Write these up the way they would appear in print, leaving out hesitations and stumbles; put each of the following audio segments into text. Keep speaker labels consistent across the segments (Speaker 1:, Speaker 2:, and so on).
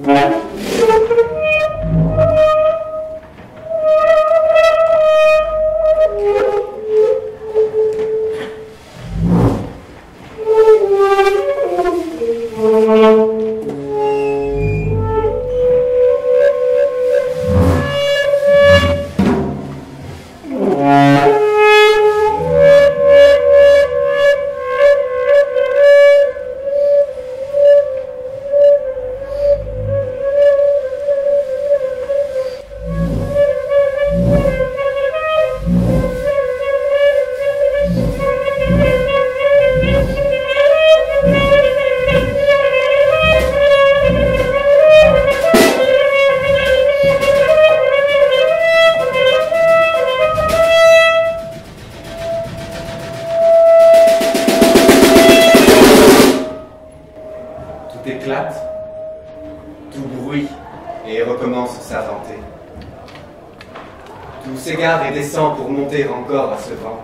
Speaker 1: Et descend pour monter encore à ce vent.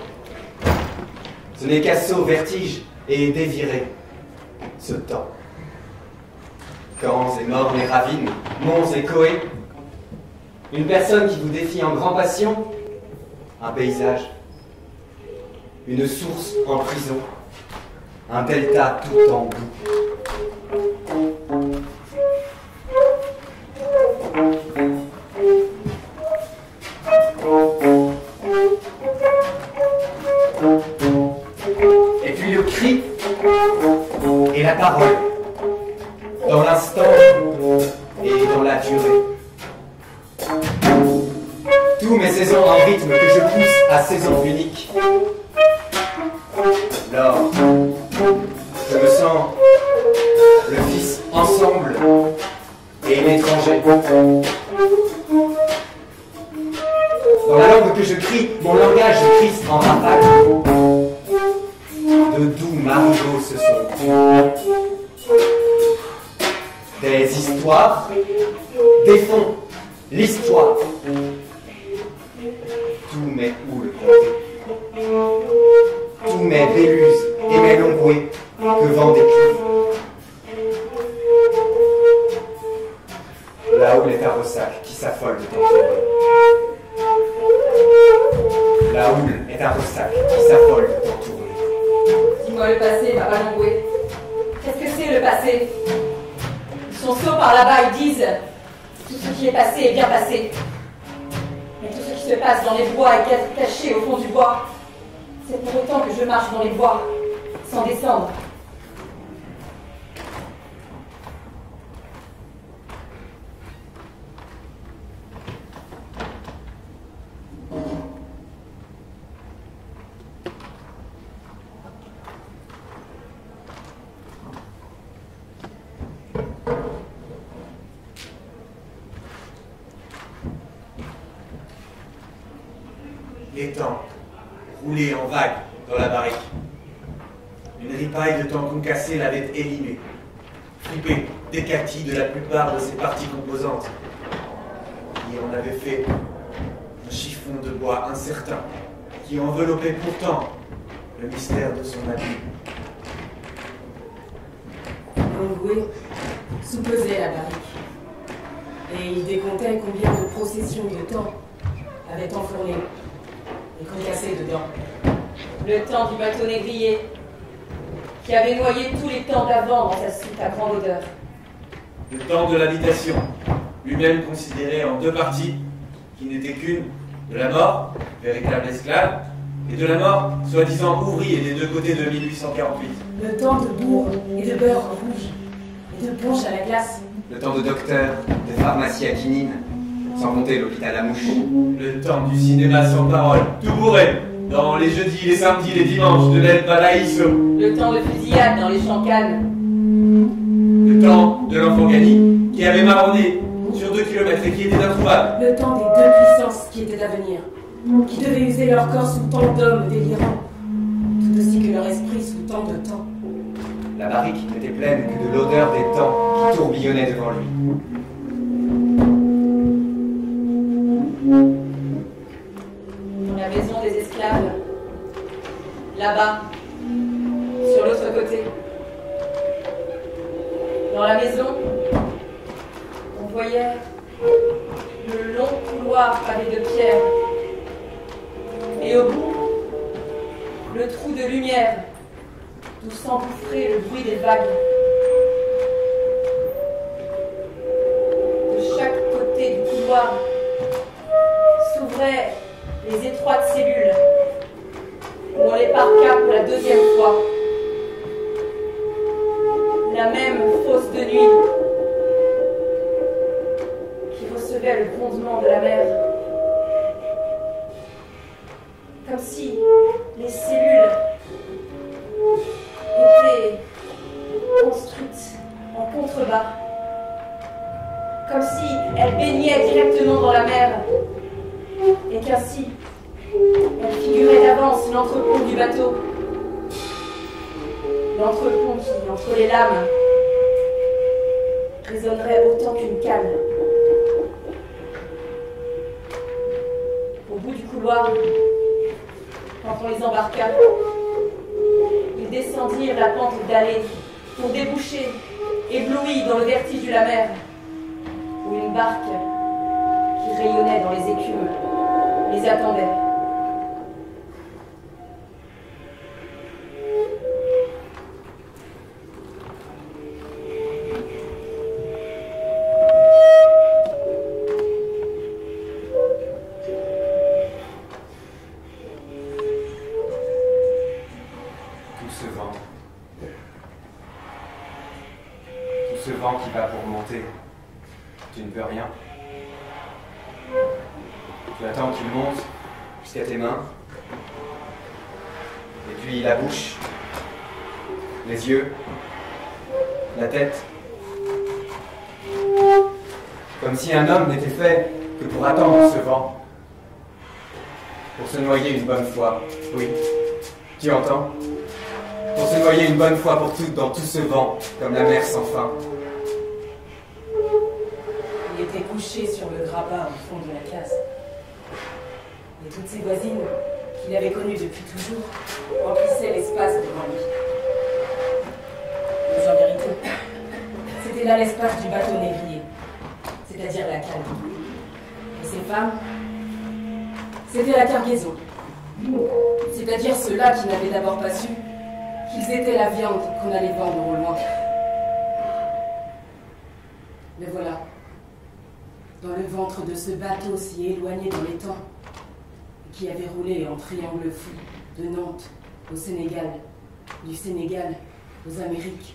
Speaker 1: Ce n'est qu'assaut, vertige et déviré, ce temps. Camps et mornes et ravines, monts et coées, une personne qui vous défie en grand passion, un paysage, une source en prison, un delta tout en boue. Et la parole, dans l'instant et dans la durée. Tous mes saisons en rythme que je pousse à saison unique. Lors, je me sens le fils ensemble et l'étranger. Dans la langue que je crie, mon langage crisse en rafale. De doux marigots se sont des histoires, des fonds, l'histoire. Tous mes houles comptés, tous mes véluses et mes longuets que vent décrit. La houle est un ressac qui s'affole de t'entourer. La houle est un ressac qui s'affole de t'entourer.
Speaker 2: Dis-moi le passé, ma balangouée. Qu'est-ce que c'est le passé? Ils sont sots par là-bas, ils disent tout ce qui est passé est bien passé. Mais tout ce qui se passe dans les bois est caché au fond du bois. C'est pour autant que je marche dans les bois, sans descendre.
Speaker 3: Les temps, roulés en vagues dans la barrique. Une ripaille de temps concassé l'avait élimé, frippé, décati de la plupart de ses parties composantes, qui en avait fait un chiffon de bois incertain, qui enveloppait pourtant le mystère de son habit.
Speaker 4: L'angoué sous-pesait la barrique, et il décomptait combien de processions de temps avaient enfourné et concassé dedans.
Speaker 2: Le temps du bateau négrier, qui avait noyé tous les temps d'avant dans sa soute à grande odeur.
Speaker 3: Le temps de l'habitation, lui-même considéré en deux parties, qui n'étaient qu'une, de la mort, véritable esclave, et de la mort, soi-disant ouvrier des deux côtés de 1848.
Speaker 4: Le temps de bourre et de beurre rouge, et de punch à la glace.
Speaker 1: Le temps de docteur, de pharmacie à quinine, sans compter l'hôpital à mouche.
Speaker 3: Le temps du cinéma sans parole, tout bourré, dans les jeudis, les samedis, les dimanches, de l'El Paraíso.
Speaker 2: Le temps de fusillade dans les champs calmes.
Speaker 3: Le temps de l'enfant Gani, qui avait marronné sur 2 kilomètres et qui était introuvable.
Speaker 4: Le temps des deux puissances qui étaient à venir, qui devaient user leur corps sous tant d'hommes délirants, tout aussi que leur esprit sous tant de temps.
Speaker 1: La barrique n'était pleine que de l'odeur des temps qui tourbillonnaient devant lui.
Speaker 2: Dans la maison des esclaves, là-bas, sur l'autre côté. Dans la maison, pavé de pierre. Et au bout, le trou de lumière, d'où s'engouffrait le bruit des vagues. De chaque côté du couloir s'ouvraient les étroites cellules où on les parqua pour la deuxième fois. La même fosse de nuit qui recevait le grondement de la mer. Comme si les cellules étaient construites en contrebas. Comme si elles baignaient directement dans la mer. Et qu'ainsi, elles figuraient d'avance l'entrepont du bateau. L'entrepont qui, entre les lames, résonnerait autant qu'une cale. Au bout du couloir, quand on les embarqua, ils descendirent la pente dallée pour déboucher, éblouis dans le vertige de la mer, où une barque qui rayonnait dans les écumes les attendait.
Speaker 1: Ce vent qui va pour monter, tu ne peux rien. Tu attends qu'il monte jusqu'à tes mains, et puis la bouche, les yeux, la tête. Comme si un homme n'était fait que pour attendre ce vent, pour se noyer une bonne fois. Oui, tu entends? Pour se noyer une bonne fois pour toutes dans tout ce vent, comme la mer sans fin.
Speaker 4: Il était couché sur le grabat au fond de la case. Et toutes ses voisines, qu'il avait connues depuis toujours, remplissaient l'espace devant lui. Mais en vérité, c'était là l'espace du bateau négrier, c'est-à-dire la cale. Et ces femmes, c'était la cargaison, c'est-à-dire ceux-là qui n'avaient d'abord pas su qu'ils étaient la viande qu'on allait vendre au loin. Mais voilà, dans le ventre de ce bateau si éloigné dans les temps, qui avait roulé en triangle fou de Nantes au Sénégal, du Sénégal aux Amériques.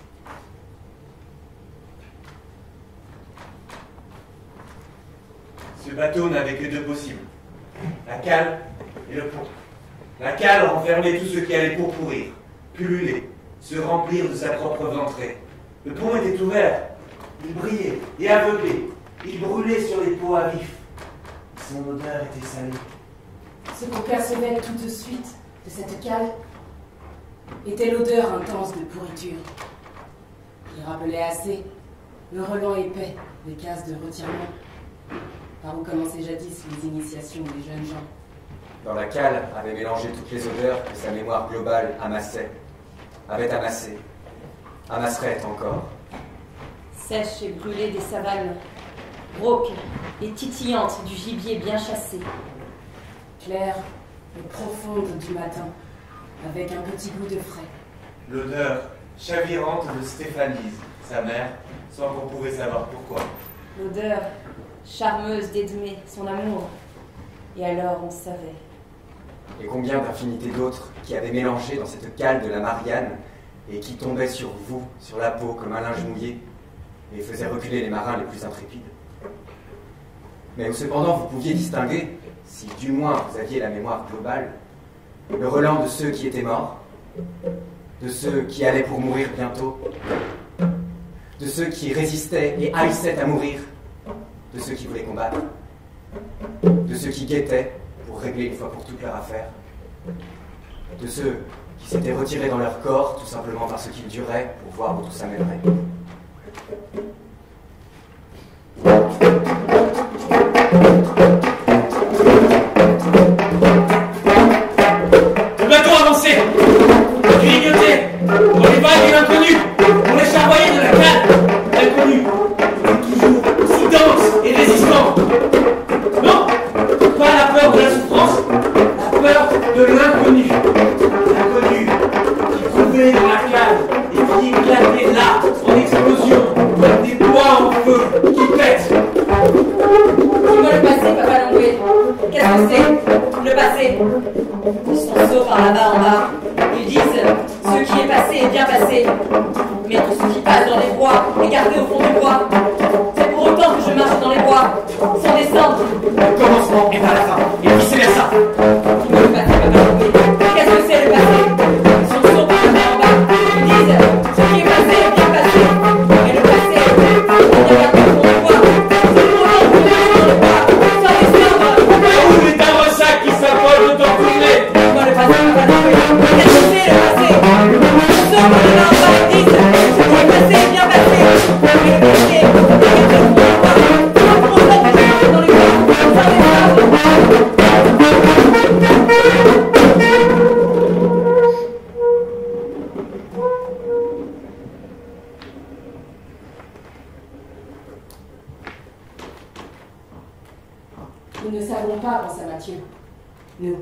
Speaker 3: Ce bateau n'avait que deux possibles, la cale et le pont. La cale renfermait tout ce qui allait pourrir, pulluler, se remplir de sa propre ventrée. Le pont était ouvert, il brillait et aveuglé, il brûlait sur les peaux à vif. Son odeur était salée.
Speaker 4: Ce qu'on percevait tout de suite de cette cale était l'odeur intense de pourriture, qui rappelait assez le relent épais des cases de retirement, par où commençaient jadis les initiations des jeunes gens.
Speaker 1: Dans la cale avait mélangé toutes les odeurs que sa mémoire globale amassait, avait amassé, amasserait encore.
Speaker 2: Sèche et brûlée des savanes, rauque et titillante du gibier bien chassé.
Speaker 4: Claire et profonde du matin, avec un petit goût de frais.
Speaker 3: L'odeur chavirante de Stéphanise, sa mère, sans qu'on pouvait savoir pourquoi.
Speaker 2: L'odeur charmeuse d'Edmé, son amour. Et alors on savait.
Speaker 1: Et combien d'infinités d'autres qui avaient mélangé dans cette cale de la Marianne et qui tombaient sur vous, sur la peau comme un linge mouillé, et faisaient reculer les marins les plus intrépides. Mais où cependant vous pouviez distinguer, si du moins vous aviez la mémoire globale, le relent de ceux qui étaient morts, de ceux qui allaient pour mourir bientôt, de ceux qui résistaient et haïssaient à mourir, de ceux qui voulaient combattre, de ceux qui guettaient pour régler une fois pour toutes leur affaire, de ceux qui s'étaient retirés dans leur corps tout simplement parce qu'ils duraient pour voir où tout ça mènerait.
Speaker 3: Le bateau avançait, grignotait, dans les vagues de l'inconnu, on les charvoyait de la cale, l'inconnu, toujours si dense et résistant. Non, qui éclatait là, en explosion, comme des bois en feu, qui pètent.
Speaker 2: Dis-moi le passé, Papa Langoué. Qu'est-ce que c'est, le passé? Ils sont sots par là-bas en bas. Ils disent, ce qui est passé est bien passé. Mais tout ce qui passe dans les bois est gardé au fond du bois. C'est pour autant que je marche dans les bois, sans descendre.
Speaker 3: Le commencement est à la fin, et vice-versa.
Speaker 2: Dis-moi le passé, Papa Langoué. Qu'est-ce que c'est, le passé? Ils sont sots par là-bas en bas. Ils disent, ce qui est passé est bien passé. Mais le passé est gardé au fond du bois. C'est pour autant que je marche dans les bois, sans descendre.
Speaker 3: Où est un ressac qui s'affole de t'en tourner?
Speaker 2: Dis-moi le passé, Papa Langoué. Qu'est-ce que c'est, le passé? Ils sont sots par là-bas en bas. Ils disent, ce qui est passé est bien passé. Mais le passé est gardé au fond du bois. C'est pour autant que je marche dans les bois, sans descendre.
Speaker 4: Nous ne savons pas, pensa Mathieu. Nous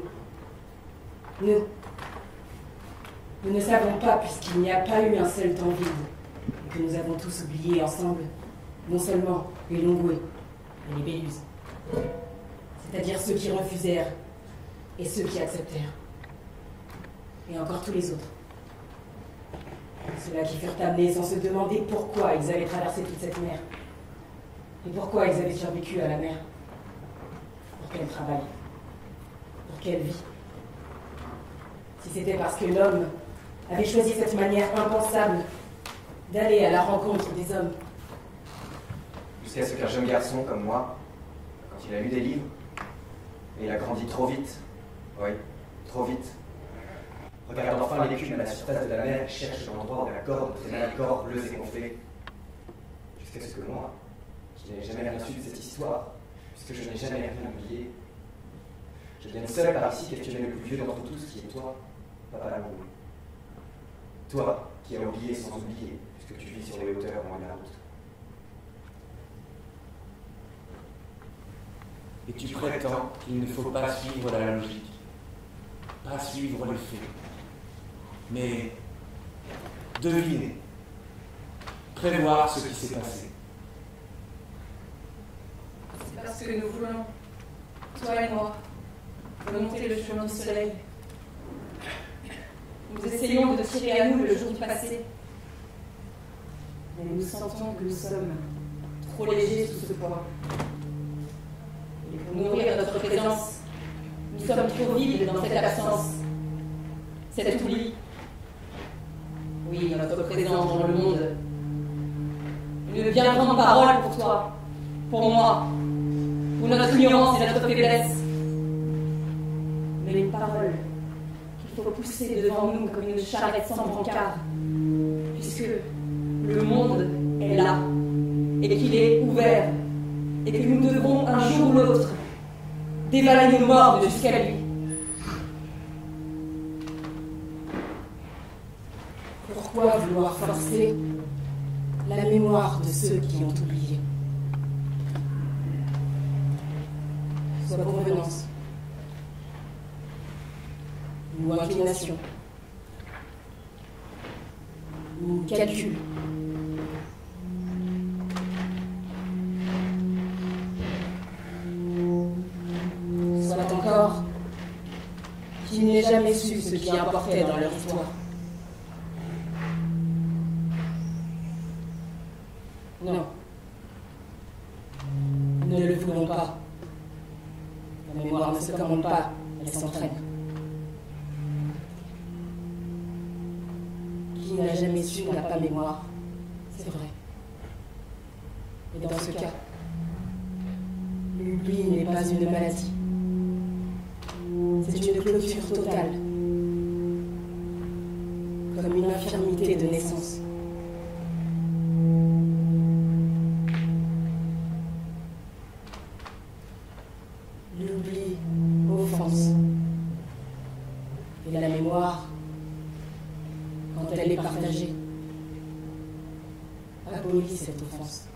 Speaker 4: ne savons pas puisqu'il n'y a pas eu un seul temps vide et que nous avons tous oublié ensemble, non seulement les Langoué et les Béluses, c'est-à-dire ceux qui refusèrent et ceux qui acceptèrent, et encore tous les autres. Ceux-là qui furent amenés sans se demander pourquoi ils avaient traversé toute cette mer et pourquoi ils avaient survécu à la mer. Pour quel travail? Pour quelle vie? Si c'était parce que l'homme avait choisi cette manière impensable d'aller à la rencontre des hommes.
Speaker 1: Jusqu'à ce qu'un jeune garçon comme moi, quand il a lu des livres, et il a grandi trop vite, oui, trop vite, regarde enfin l'écume à la surface de la mer et cherche l'endroit où la corde traîna la corde bleue et gonflée. Jusqu'à ce que moi, qui n'ai jamais rien su de cette histoire, puisque je n'ai jamais rien oublié, je viens seul par ici questionner le plus vieux d'entre tous, qui est toi, Papa Langoué. Toi, qui as oublié sans oublier, puisque tu vis sur les hauteurs loin de la route.
Speaker 5: Et tu prétends qu'il ne faut pas suivre la logique, pas suivre les faits, mais deviner, prévoir ce qui s'est passé.
Speaker 2: C'est parce que nous voulons, toi et moi, remonter le chemin du soleil. Nous essayons de tirer à nous le jour du passé. Mais nous sentons que nous sommes trop légers sous ce poids. Et pour nourrir notre présence, nous sommes trop vides dans cette absence, cet oubli. Oui, notre présence dans le monde. Une bien grande parole pour toi, pour moi, pour notre ignorance et notre faiblesse. Mais une parole qu'il faut pousser devant nous comme une charrette sans brancard, puisque le monde est là, et qu'il est ouvert, et que nous devons un jour ou l'autre dévaler nos morts jusqu'à lui.
Speaker 4: Pourquoi vouloir forcer la mémoire de ceux qui ont oublié? Soit convenance ou inclination ou calcul. Soit encore qu'ils n'aient jamais su ce qui importait dans leur histoire. Non. Nous ne le voulons pas. La mémoire ne se commande pas, elle s'entraîne. Qui n'a jamais su n'a pas mémoire, c'est vrai. Et dans ce cas, l'oubli n'est pas une maladie. C'est une clôture totale, comme une infirmité de naissance. L'oubli offense. Et la mémoire, quand elle est partagée, abolit cette offense.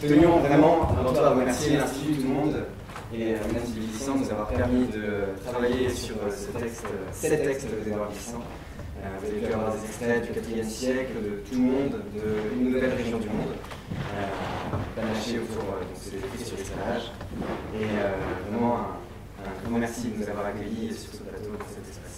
Speaker 1: tenions vraiment avant tout à remercier l'Institut Tout le Monde et l'Institut Glissant de nous avoir permis de travailler sur ces textes d'Édouard Glissant. Vous avez pu avoir des extraits du IVe siècle, de Tout le Monde, d'une nouvelle région du monde, panachée autour de ces écrits sur l'esclavage. Et vraiment un grand merci de nous avoir accueillis sur ce plateau de cet espace.